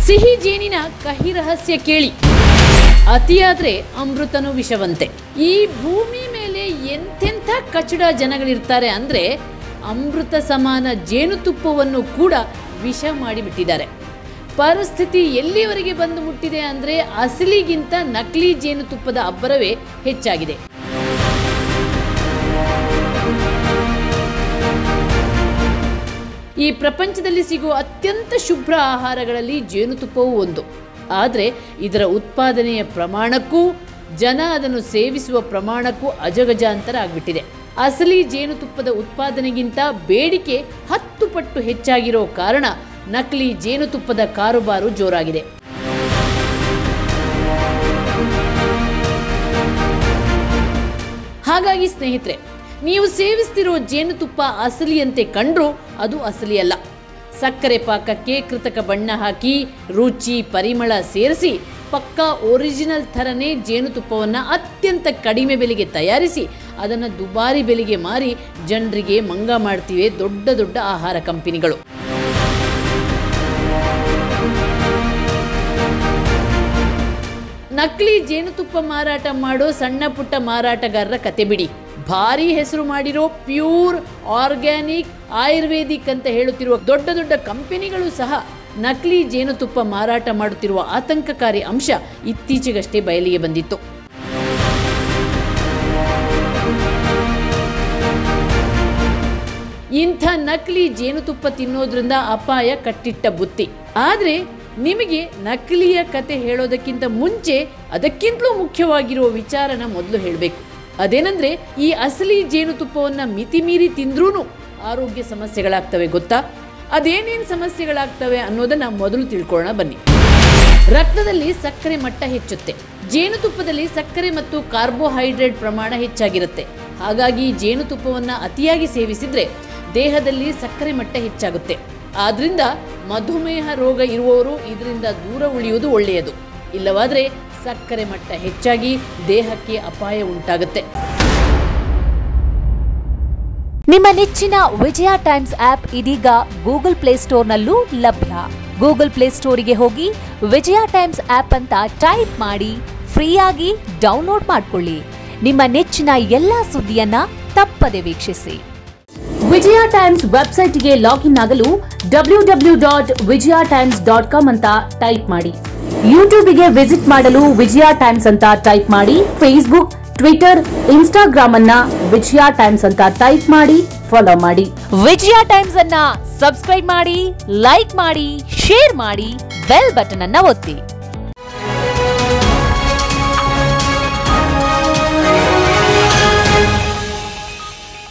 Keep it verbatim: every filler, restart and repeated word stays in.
ಸಿಹಿ ಜೇನಿನ ಕಹಿ ರಹಸ್ಯ ಕೇಳಿ, ಅತಿಯಾದ್ರೆ ಅಮೃತನು ವಿಷವಂತೆ. ಈ ಭೂಮಿ ಮೇಲೆ ಎಂತೆಂಥ ಕಚಡ ಜನಗಳಿರ್ತಾರೆ ಅಂದರೆ ಅಮೃತ ಸಮಾನ ಜೇನುತುಪ್ಪವನ್ನು ಕೂಡ ವಿಷ ಮಾಡಿಬಿಟ್ಟಿದ್ದಾರೆ. ಪರಿಸ್ಥಿತಿ ಎಲ್ಲಿವರೆಗೆ ಬಂದು ಮುಟ್ಟಿದೆ ಅಂದರೆ ಅಸಲಿಗಿಂತ ನಕಲಿ ಜೇನುತುಪ್ಪದ ಅಬ್ಬರವೇ ಹೆಚ್ಚಾಗಿದೆ. ಈ ಪ್ರಪಂಚದಲ್ಲಿ ಸಿಗುವ ಅತ್ಯಂತ ಶುಭ್ರ ಆಹಾರಗಳಲ್ಲಿ ಜೇನುತುಪ್ಪವೂ ಒಂದು. ಆದರೆ ಇದರ ಉತ್ಪಾದನೆಯ ಪ್ರಮಾಣಕ್ಕೂ ಜನ ಅದನ್ನು ಸೇವಿಸುವ ಪ್ರಮಾಣಕ್ಕೂ ಅಜಗಜಾಂತರ ಆಗಿಬಿಟ್ಟಿದೆ. ಅಸಲಿ ಜೇನುತುಪ್ಪದ ಉತ್ಪಾದನೆಗಿಂತ ಬೇಡಿಕೆ ಹತ್ತು ಪಟ್ಟು ಹೆಚ್ಚಾಗಿರೋ ಕಾರಣ ನಕಲಿ ಜೇನುತುಪ್ಪದ ಕಾರುಬಾರು ಜೋರಾಗಿದೆ. ಹಾಗಾಗಿ ಸ್ನೇಹಿತರೆ, ನೀವು ಸೇವಿಸ್ತಿರೋ ಜೇನುತುಪ್ಪ ಅಸಲಿಯಂತೆ ಕಂಡ್ರೂ ಅದು ಅಸಲಿಯಲ್ಲ. ಸಕ್ಕರೆ ಪಾಕಕ್ಕೆ ಕೃತಕ ಬಣ್ಣ ಹಾಕಿ ರುಚಿ ಪರಿಮಳ ಸೇರಿಸಿ ಪಕ್ಕಾ ಒರಿಜಿನಲ್ ಥರನೇ ಜೇನುತುಪ್ಪವನ್ನು ಅತ್ಯಂತ ಕಡಿಮೆ ಬೆಲೆಗೆ ತಯಾರಿಸಿ ಅದನ್ನು ದುಬಾರಿ ಬೆಲೆಗೆ ಮಾರಿ ಜನರಿಗೆ ಮಂಗ ಮಾಡ್ತಿವೆ ದೊಡ್ಡ ದೊಡ್ಡ ಆಹಾರ ಕಂಪನಿಗಳು. ನಕಲಿ ಜೇನುತುಪ್ಪ ಮಾರಾಟ ಮಾಡೋ ಸಣ್ಣ ಪುಟ್ಟ ಮಾರಾಟಗಾರರ ಕತೆ ಬಿಡಿ. ಭಾರಿ ಹೆಸರು ಮಾಡಿರೋ ಪ್ಯೂರ್ ಆರ್ಗ್ಯಾನಿಕ್ ಆಯುರ್ವೇದಿಕ್ ಅಂತ ಹೇಳುತ್ತಿರುವ ದೊಡ್ಡ ದೊಡ್ಡ ಕಂಪನಿಗಳು ಸಹ ನಕಲಿ ಜೇನುತುಪ್ಪ ಮಾರಾಟ ಮಾಡುತ್ತಿರುವ ಆತಂಕಕಾರಿ ಅಂಶ ಇತ್ತೀಚೆಗಷ್ಟೇ ಬಯಲಿಗೆ ಬಂದಿತ್ತು. ಇಂಥ ನಕಲಿ ಜೇನುತುಪ್ಪ ತಿನ್ನೋದ್ರಿಂದ ಅಪಾಯ ಕಟ್ಟಿಟ್ಟ ಬುತ್ತಿ. ಆದರೆ ನಿಮಗೆ ನಕಲಿಯ ಕತೆ ಹೇಳೋದಕ್ಕಿಂತ ಮುಂಚೆ ಅದಕ್ಕಿಂತಲೂ ಮುಖ್ಯವಾಗಿರುವ ವಿಚಾರನ ಮೊದಲು ಹೇಳಬೇಕು. ಅದೇನೆಂದರೆ, ಈ ಅಸಲಿ ಜೇನುತುಪ್ಪವನ್ನು ಮಿತಿ ಮೀರಿ ತಿಂದ್ರೂ ಆರೋಗ್ಯ ಸಮಸ್ಯೆಗಳಾಗ್ತವೆ ಗೊತ್ತಾ? ಅದೇನೇನು ಸಮಸ್ಯೆಗಳಾಗ್ತವೆ ಅನ್ನೋದನ್ನು ಮೊದಲು ತಿಳ್ಕೊಳ್ಳೋಣ ಬನ್ನಿ. ರಕ್ತದಲ್ಲಿ ಸಕ್ಕರೆ ಮಟ್ಟ ಹೆಚ್ಚುತ್ತೆ. ಜೇನುತುಪ್ಪದಲ್ಲಿ ಸಕ್ಕರೆ ಮತ್ತು ಕಾರ್ಬೋಹೈಡ್ರೇಟ್ ಪ್ರಮಾಣ ಹೆಚ್ಚಾಗಿರುತ್ತೆ. ಹಾಗಾಗಿ ಜೇನುತುಪ್ಪವನ್ನು ಅತಿಯಾಗಿ ಸೇವಿಸಿದರೆ ದೇಹದಲ್ಲಿ ಸಕ್ಕರೆ ಮಟ್ಟ ಹೆಚ್ಚಾಗುತ್ತೆ. ಆದ್ರಿಂದ ಮಧುಮೇಹ ರೋಗ ಇರುವವರು ಇದರಿಂದ ದೂರ ಉಳಿಯುವುದು ಒಳ್ಳೆಯದು. ಇಲ್ಲವಾದರೆ ಸಕ್ಕರೆ ಮಟ್ಟ ಹೆಚ್ಚಾಗಿ ದೇಹಕ್ಕೆ ಅಪಾಯ ಉಂಟಾಗುತ್ತೆ. ನಿಮ್ಮ ನೆಚ್ಚಿನ ವಿಜಯ ಟೈಮ್ಸ್ ಆಪ್ ಇದೀಗ ಗೂಗಲ್ ಪ್ಲೇಸ್ಟೋರ್ನಲ್ಲೂ ಲಭ್ಯ. ಗೂಗಲ್ ಪ್ಲೇಸ್ಟೋರಿಗೆ ಹೋಗಿ ವಿಜಯ ಟೈಮ್ಸ್ ಆಪ್ ಅಂತ ಟೈಪ್ ಮಾಡಿ ಫ್ರೀಯಾಗಿ ಡೌನ್ಲೋಡ್ ಮಾಡಿಕೊಳ್ಳಿ. ನಿಮ್ಮ ನೆಚ್ಚಿನ ಎಲ್ಲಾ ಸುದ್ದಿಯನ್ನ ತಪ್ಪದೆ ವೀಕ್ಷಿಸಿ. ವಿಜಯ ಟೈಮ್ಸ್ ವೆಬ್ಸೈಟ್ಗೆ ಲಾಗಿನ್ ಆಗಲು W W dot Vijaya Times dot com ಅಂತ ಟೈಪ್ ಮಾಡಿ. ಯೂಟ್ಯೂಬ್ಗೆ ವಿಸಿಟ್ ಮಾಡಲು ವಿಜಯ ಟೈಮ್ಸ್ ಅಂತ ಟೈಪ್ ಮಾಡಿ. ಫೇಸ್ಬುಕ್, ಟ್ವಿಟರ್, ಇನ್ಸ್ಟಾಗ್ರಾಮ್ ಅನ್ನ ವಿಜಯ ಟೈಮ್ಸ್ ಅಂತ ಟೈಪ್ ಮಾಡಿ ಫಾಲೋ ಮಾಡಿ. ವಿಜಯ ಟೈಮ್ಸ್ ಅನ್ನ ಸಬ್ಸ್ಕ್ರೈಬ್ ಮಾಡಿ, ಲೈಕ್ ಮಾಡಿ, ಶೇರ್ ಮಾಡಿ, ಬೆಲ್ ಬಟನ್ ಅನ್ನ ಒತ್ತಿ.